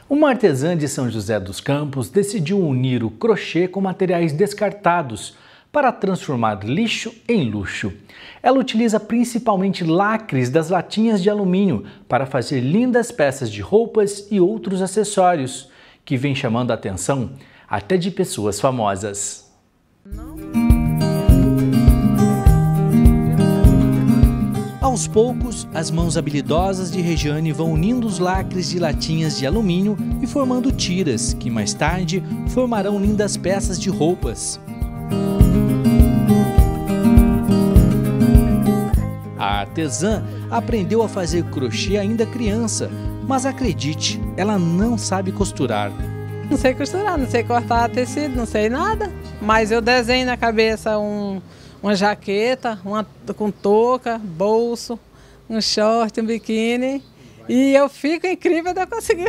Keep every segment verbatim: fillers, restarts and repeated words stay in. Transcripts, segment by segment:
Uma artesã de São José dos Campos decidiu unir o crochê com materiais descartados para transformar lixo em luxo. Ela utiliza principalmente lacres das latinhas de alumínio para fazer lindas peças de roupas e outros acessórios, que vem chamando a atenção até de pessoas famosas. Aos poucos, as mãos habilidosas de Regiane vão unindo os lacres de latinhas de alumínio e formando tiras, que mais tarde formarão lindas peças de roupas. A artesã aprendeu a fazer crochê ainda criança, mas acredite, ela não sabe costurar. Não sei costurar, não sei cortar tecido, não sei nada, mas eu desenho na cabeça um... uma jaqueta, uma com touca, bolso, um short, um biquíni. E eu fico incrível de eu conseguir.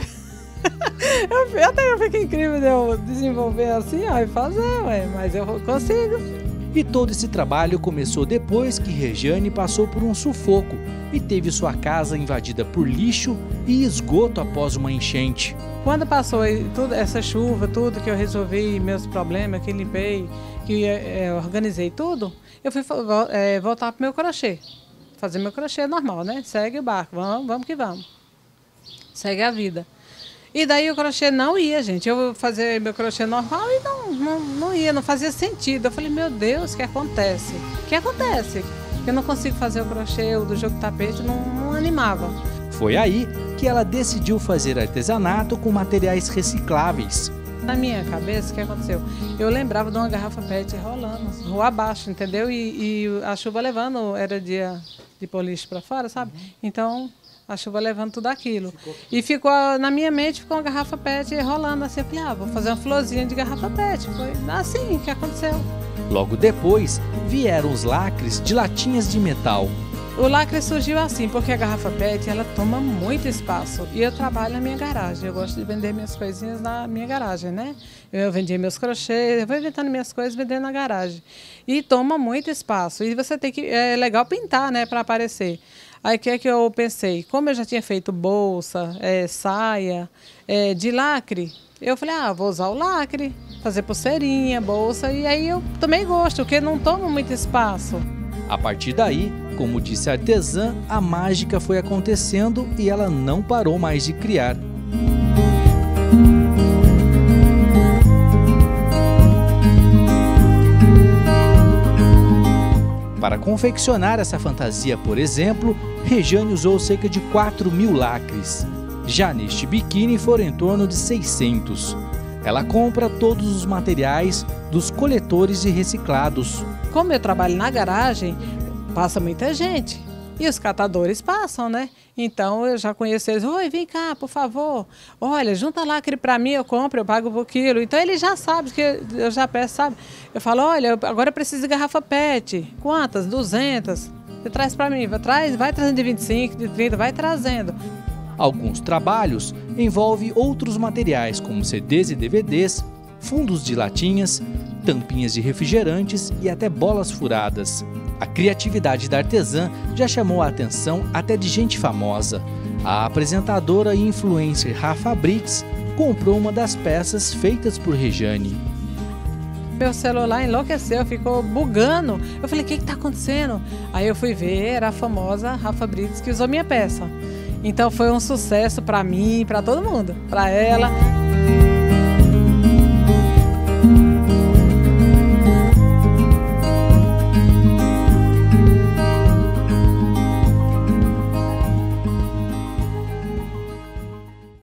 eu, até eu fico incrível de eu desenvolver assim, ó, e fazer, ué, mas eu consigo. E todo esse trabalho começou depois que Regiane passou por um sufoco e teve sua casa invadida por lixo e esgoto após uma enchente. Quando passou tudo, essa chuva, tudo que eu resolvi, meus problemas, que limpei, que é, organizei tudo, eu fui é, voltar para o meu crochê. Fazer meu crochê normal, né? Segue o barco, vamos, vamos que vamos. Segue a vida. E daí o crochê não ia, gente. Eu fazia meu crochê normal e não, não, não ia, não fazia sentido. Eu falei, meu Deus, o que acontece? O que acontece? Eu não consigo fazer o crochê, o do jogo de tapete, não, não animava. Foi aí que ela decidiu fazer artesanato com materiais recicláveis. Na minha cabeça, o que aconteceu? Eu lembrava de uma garrafa pet rolando, rua abaixo, entendeu? E, e a chuva levando, era dia de pôr lixo para fora, sabe? Então, a chuva levando tudo aquilo. E ficou, na minha mente, ficou uma garrafa pet rolando assim. Eu falei, ah, vou fazer uma florzinha de garrafa pet. Foi assim que aconteceu. Logo depois, vieram os lacres de latinhas de metal. O lacre surgiu assim, porque a garrafa pet, ela toma muito espaço. E eu trabalho na minha garagem. Eu gosto de vender minhas coisinhas na minha garagem, né? Eu vendia meus crochês, eu vou inventando minhas coisas, vendendo na garagem. E toma muito espaço. E você tem que... É legal pintar, né, para aparecer. Aí o que é que eu pensei? Como eu já tinha feito bolsa, é, saia, é, de lacre, eu falei, ah, vou usar o lacre, fazer pulseirinha, bolsa. E aí eu tomei gosto, porque não toma muito espaço. A partir daí, como disse a artesã, a mágica foi acontecendo e ela não parou mais de criar. Para confeccionar essa fantasia, por exemplo, Regiane usou cerca de quatro mil lacres. Já neste biquíni foram em torno de seiscentos. Ela compra todos os materiais dos coletores e reciclados. Como eu trabalho na garagem, passa muita gente. E os catadores passam, né? Então eu já conheço eles. Oi, vem cá, por favor. Olha, junta lacre para mim, eu compro, eu pago por quilo. Então ele já sabe, que eu já peço, sabe? Eu falo, olha, agora eu preciso de garrafa pet. Quantas? duzentas. Você traz para mim, vai, traz, vai trazendo de vinte e cinco, de trinta, vai trazendo. Alguns trabalhos envolvem outros materiais, como C Ds e D V Ds, fundos de latinhas, tampinhas de refrigerantes e até bolas furadas. A criatividade da artesã já chamou a atenção até de gente famosa. A apresentadora e influencer Rafa Brits comprou uma das peças feitas por Regiane. Meu celular enlouqueceu, ficou bugando. Eu falei, o que está acontecendo? Aí eu fui ver, era a famosa Rafa Brits que usou minha peça. Então foi um sucesso para mim, para todo mundo, para ela.